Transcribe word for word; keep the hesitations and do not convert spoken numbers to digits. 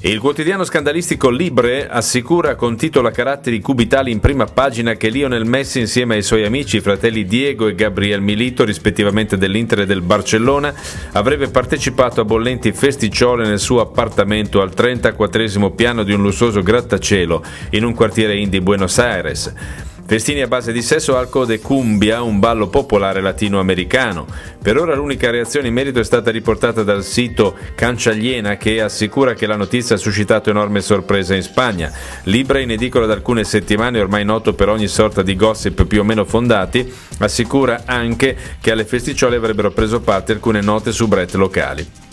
Il quotidiano scandalistico Libre assicura con titolo a caratteri cubitali in prima pagina che Lionel Messi insieme ai suoi amici, i fratelli Diego e Gabriel Milito, rispettivamente dell'Inter e del Barcellona, avrebbe partecipato a bollenti festicciole nel suo appartamento al trentaquattresimo piano di un lussuoso grattacielo in un quartiere indie Buenos Aires. Festini a base di sesso, alcol e cumbia, un ballo popolare latinoamericano. Per ora l'unica reazione in merito è stata riportata dal sito Cancialiena, che assicura che la notizia ha suscitato enorme sorpresa in Spagna. Libre, in edicola da alcune settimane, ormai noto per ogni sorta di gossip più o meno fondati, assicura anche che alle festicciole avrebbero preso parte alcune note soubrette locali.